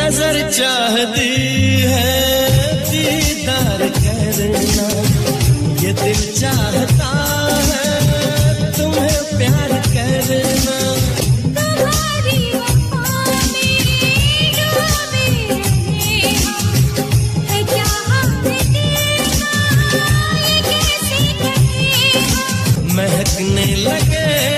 नजर चाहती है दीदार करना, ये दिल चाहता है तुम्हें प्यार करना। तुम्हारी वफा में डूबे रहे हम, है क्या हमने देखा ये कैसे कहे हम। महकने लगे